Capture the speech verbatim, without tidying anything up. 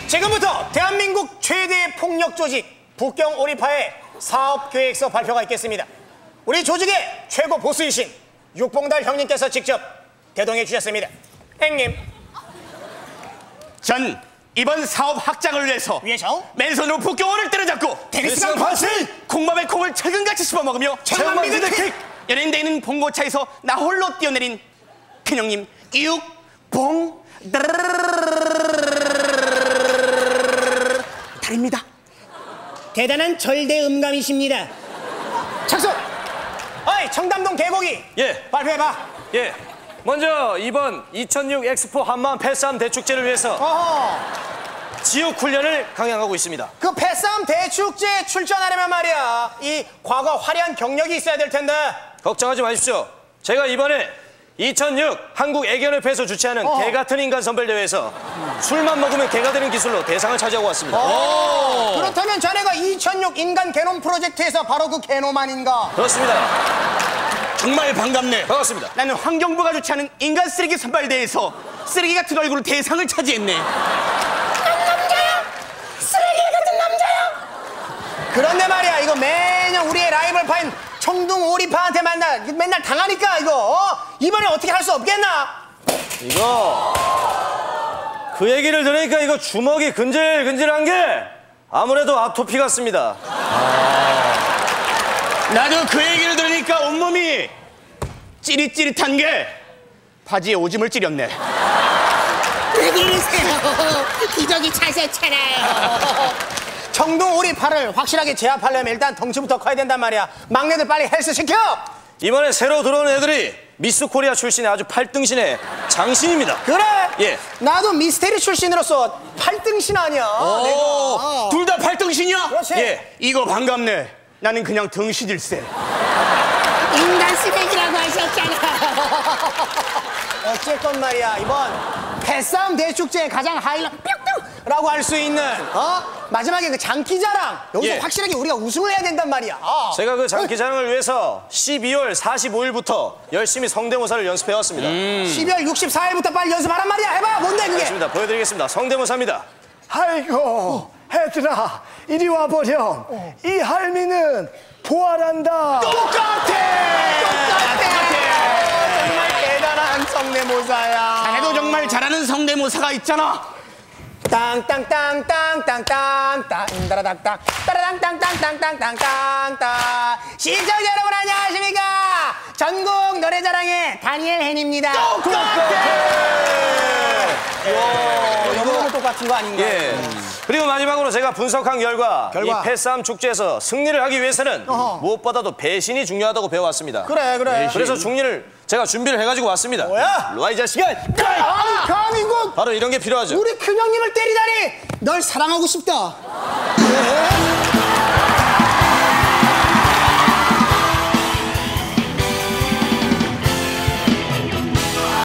지금부터 대한민국 최대의 폭력 조직 북경 오리파의 사업계획서 발표가 있겠습니다. 우리 조직의 최고 보스이신 육봉달 형님께서 직접 대동해 주셨습니다. 형님, 전 이번 사업 확장을 위해서 위해서 맨손으로 북경오를 때려잡고 대리스강 파스 콩밥에 콩을 철근같이 씹어먹으며 천만 미드킥 연예인 대는 봉고차에서 나 홀로 뛰어내린 큰형님 육봉 달입니다. 대단한 절대 음감이십니다. 착수! 어이, 청담동 개고기! 예. 발표해봐. 예. 먼저 이번 이천육 엑스포 한마음 패싸움 대축제를 위해서 어허. 지옥 훈련을 강행하고 있습니다. 그 패싸움 대축제에 출전하려면 말이야, 이 과거 화려한 경력이 있어야 될 텐데. 걱정하지 마십시오. 제가 이번에 이천육 한국 애견협회에서 주최하는 어. 개 같은 인간 선별대회에서 술만 먹으면 개가 되는 기술로 대상을 차지하고 왔습니다. 오. 그렇다면 자네가 이천육 인간 게놈 프로젝트에서 바로 그 게놈 아닌가? 그렇습니다. 정말 반갑네. 반갑습니다. 나는 환경부가 주최하는 인간 쓰레기 선발대회에서 쓰레기 같은 얼굴로 대상을 차지했네. 난 남자야! 쓰레기 같은 남자야! 그런데 말이야, 이거 매년 우리의 라이벌 파인 청둥 오리파한테 만나 맨날 당하니까 이거 어? 이번에 어떻게 할 수 없겠나? 이거 그 얘기를 들으니까 이거 주먹이 근질근질한 게 아무래도 아토피 같습니다. 나도 그 얘기를 들으니까 온몸이 찌릿찌릿한 게 바지에 오줌을 찌렸네. 왜 그러세요? 기저귀 차셨잖아요. 청둥 오리파를 확실하게 제압하려면 일단 덩치부터 커야 된단 말이야. 막내들 빨리 헬스 시켜! 이번에 새로 들어오는 애들이 미스 코리아 출신의 아주 팔등신의 장신입니다. 그래? 예. 나도 미스테리 출신으로서 팔등신 아니야. 내가. 둘 다 팔등신이야? 그렇지. 예. 이거 반갑네. 나는 그냥 등신일세. 인간 쓰레기라고 하셨잖아요. 어쨌건 말이야, 이번 패싸움 대축제의 가장 하이라이트 뿅뿅라고 할 수 있는 어? 마지막에 그 장기자랑 여기서 예. 확실하게 우리가 우승을 해야 된단 말이야. 아. 제가 그 장기자랑을 위해서 십이월 사십오일부터 열심히 성대모사를 연습해 왔습니다. 십이월 육십사일부터 빨리 연습하란 말이야. 해봐. 뭔데 그게? 알겠습니다. 보여드리겠습니다. 성대모사입니다. 아이고 얘들아 이리 와보렴. 이 할미는 부활한다. 똑같아. 똑같아. 정말 대단한 성대모사야. 자네도 정말 잘하는 성대모사가 있잖아. 땅땅땅땅땅땅땅 따라닥땅 따라땅땅땅땅땅땅땅 시청자 여러분 안녕하십니까? 전국 노래자랑의 다니엘 헨입니다. 똑같아. 너무 똑같은 거 아닌가? 예. 그리고 마지막으로 제가 분석한 결과, 결과. 이 패싸움 축제에서 승리를 하기 위해서는 어허. 무엇보다도 배신이 중요하다고 배워왔습니다. 그래 그래. 그래서 중리를 제가 준비를 해가지고 왔습니다. 뭐야? 일로 와, 이 자식아! 아니 감히 이거 바로 이런 게 필요하죠. 우리 큰형님을 때리다니 널 사랑하고 싶다. 네.